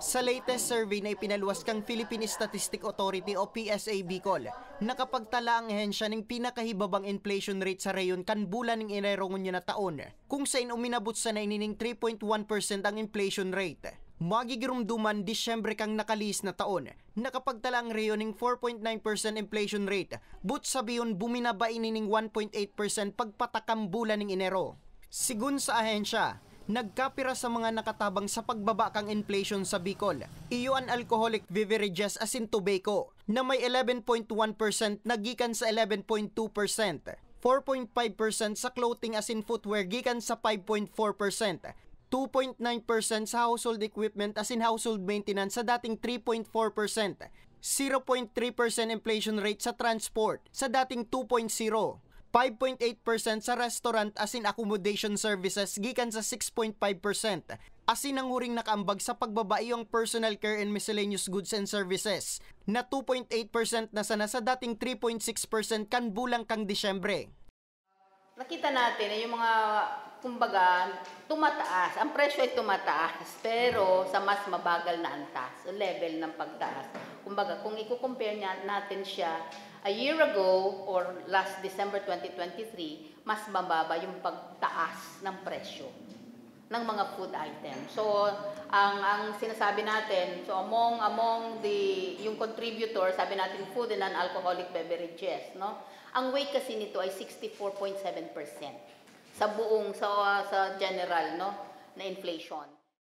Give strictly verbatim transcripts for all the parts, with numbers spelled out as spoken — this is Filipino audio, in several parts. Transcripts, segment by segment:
Sa latest survey na ipinaluwas kang Philippine Statistic Authority o P S A Bicol, nakapagtala ang ehensya ng pinakahibabang inflation rate sa reyon kan bulan ng Enero ngunya na taon, kung saan uminabot sa nainining three point one percent ang inflation rate. Magigirumduman Disyembre kang nakalis na taon, nakapagtala ang reyon ng four point nine percent inflation rate, but sabiyon buminaba inining one point eight percent pagpatakam bulan ng Enero. Sigun sa ahensya, nagkapira sa mga nakatabang sa pagbaba kang inflation sa Bicol, iyo ang alcoholic beverages asin tobacco na may eleven point one percent nagikan sa eleven point two percent, four point five percent sa clothing asin footwear gikan sa five point four percent, two point nine percent sa household equipment asin household maintenance sa dating three point four percent, zero point three percent inflation rate sa transport sa dating two point zero, five point eight percent sa restaurant asin accommodation services gikan sa six point five percent. Asin ang huring nakaambag sa pagbaba iyong personal care and miscellaneous goods and services na two point eight percent na sana sa dating three point six percent kan bulang kang Disyembre. Nakita natin na yung mga, kumbaga, tumataas. Ang presyo ay tumataas, pero sa mas mabagal na antas, o level ng pagtaas. Kumbaga, kung i-compare natin siya a year ago or last December twenty twenty-three, mas mababa yung pagtaas ng presyo ng mga food items. So, ang ang sinasabi natin, so among among the yung contributor, sabi natin food and non-alcoholic beverages, no? Ang weight kasi nito ay sixty-four point seven percent sa buong sa sa general, no, na inflation.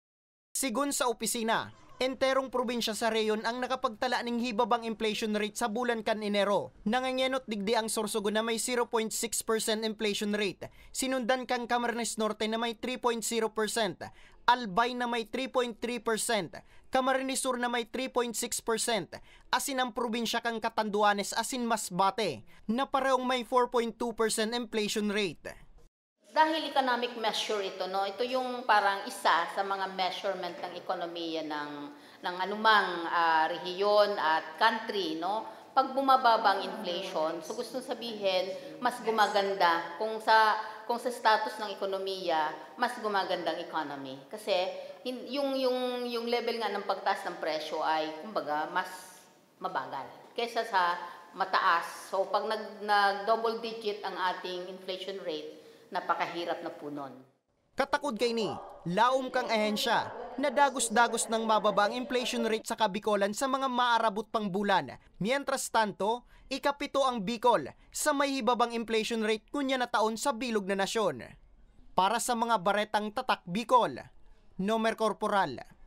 Sigun sa opisina, enterong probinsya sa reyon ang nakapagtala ng hibabang inflation rate sa bulan kan Enero. Nangangenot digdi ang Sorsogon na may zero point six percent inflation rate. Sinundan kang Camarines Norte na may three point zero percent. Albay na may three point three percent. Camarines Sur na may three point six percent. Asin ang probinsya kang Catanduanes asin Masbate na parehong may four point two percent inflation rate. Dahil economic measure ito, no, ito yung parang isa sa mga measurement ng ekonomiya ng ng anumang uh, rehiyon at country, no. Pag bumababa ang inflation, so gusto sabihin mas gumaganda kung sa kung sa status ng ekonomiya, mas gumaganda ang economy. Kasi yung yung yung level nga ng pagtaas ng presyo ay kumbaga mas mabagal kaysa sa mataas. So pag nag, nag double digit ang ating inflation rate, napakahirap na po nun. Katakod kay ni, laom kang ahensya na dagos-dagos ng mababa ang inflation rate sa Kabikolan sa mga maarabot pang bulan. Mientras tanto, ikapito ang Bicol sa may hibabang inflation rate kunya na taon sa bilog na nasyon. Para sa mga baretang tatak Bicol, Nomer Corporal.